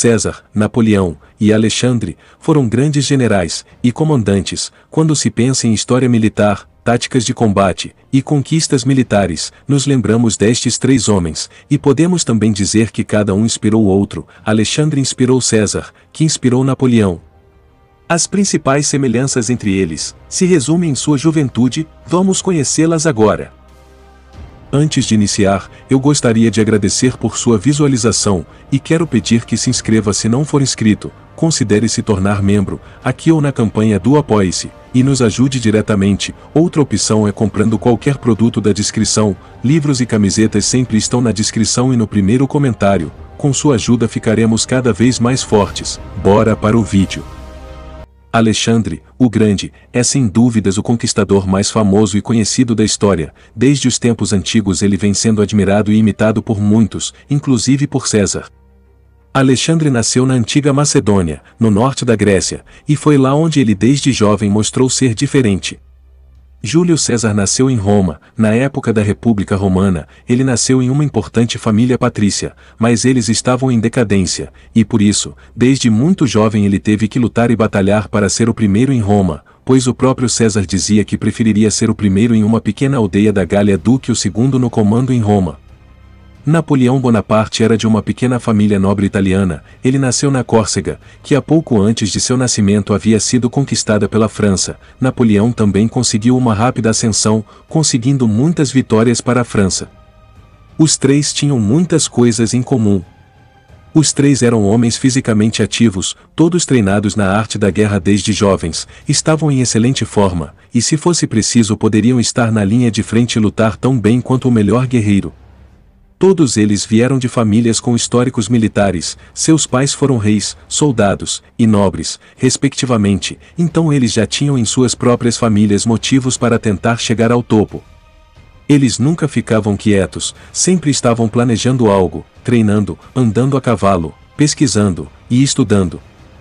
César, Napoleão e Alexandre foram grandes generais e comandantes. Quando se pensa em história militar, táticas de combate e conquistas militares, nos lembramos destes três homens, e podemos também dizer que cada um inspirou o outro. Alexandre inspirou César, que inspirou Napoleão. As principais semelhanças entre eles se resumem em sua juventude. Vamos conhecê-las agora. Antes de iniciar, eu gostaria de agradecer por sua visualização, e quero pedir que se inscreva se não for inscrito, considere se tornar membro, aqui ou na campanha do Apoie-se, e nos ajude diretamente. Outra opção é comprando qualquer produto da descrição. Livros e camisetas sempre estão na descrição e no primeiro comentário. Com sua ajuda ficaremos cada vez mais fortes. Bora para o vídeo. Alexandre, o Grande, é sem dúvidas o conquistador mais famoso e conhecido da história. Desde os tempos antigos ele vem sendo admirado e imitado por muitos, inclusive por César. Alexandre nasceu na antiga Macedônia, no norte da Grécia, e foi lá onde ele desde jovem mostrou ser diferente. Júlio César nasceu em Roma. Na época da República Romana, ele nasceu em uma importante família patrícia, mas eles estavam em decadência, e por isso, desde muito jovem ele teve que lutar e batalhar para ser o primeiro em Roma, pois o próprio César dizia que preferiria ser o primeiro em uma pequena aldeia da Gália do que o segundo no comando em Roma. Napoleão Bonaparte era de uma pequena família nobre italiana. Ele nasceu na Córcega, que há pouco antes de seu nascimento havia sido conquistada pela França. Napoleão também conseguiu uma rápida ascensão, conseguindo muitas vitórias para a França. Os três tinham muitas coisas em comum. Os três eram homens fisicamente ativos, todos treinados na arte da guerra desde jovens, estavam em excelente forma, e se fosse preciso poderiam estar na linha de frente e lutar tão bem quanto o melhor guerreiro. Todos eles vieram de famílias com históricos militares. Seus pais foram reis, soldados e nobres, respectivamente, então eles já tinham em suas próprias famílias motivos para tentar chegar ao topo. Eles nunca ficavam quietos, sempre estavam planejando algo, treinando, andando a cavalo, pesquisando e estudando.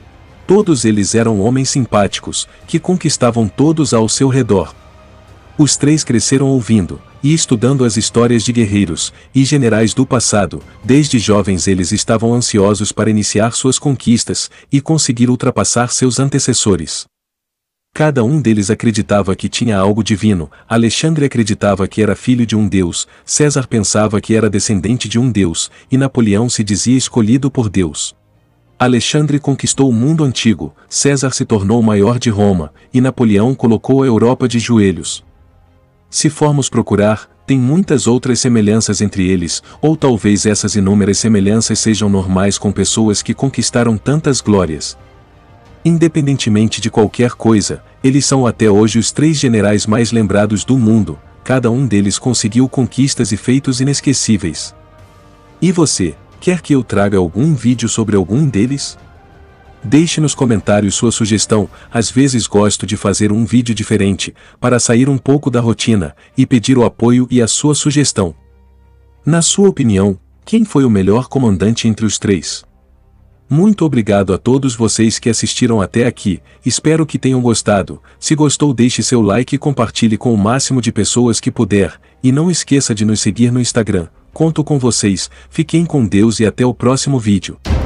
Todos eles eram homens simpáticos, que conquistavam todos ao seu redor. Os três cresceram ouvindo e estudando as histórias de guerreiros e generais do passado. Desde jovens eles estavam ansiosos para iniciar suas conquistas e conseguir ultrapassar seus antecessores. Cada um deles acreditava que tinha algo divino. Alexandre acreditava que era filho de um deus, César pensava que era descendente de um deus, e Napoleão se dizia escolhido por Deus. Alexandre conquistou o mundo antigo, César se tornou o maior de Roma, e Napoleão colocou a Europa de joelhos. Se formos procurar, tem muitas outras semelhanças entre eles, ou talvez essas inúmeras semelhanças sejam normais com pessoas que conquistaram tantas glórias. Independentemente de qualquer coisa, eles são até hoje os três generais mais lembrados do mundo. Cada um deles conseguiu conquistas e feitos inesquecíveis. E você, quer que eu traga algum vídeo sobre algum deles? Deixe nos comentários sua sugestão. Às vezes gosto de fazer um vídeo diferente, para sair um pouco da rotina, e pedir o apoio e a sua sugestão. Na sua opinião, quem foi o melhor comandante entre os três? Muito obrigado a todos vocês que assistiram até aqui, espero que tenham gostado. Se gostou, deixe seu like e compartilhe com o máximo de pessoas que puder, e não esqueça de nos seguir no Instagram. Conto com vocês, fiquem com Deus e até o próximo vídeo.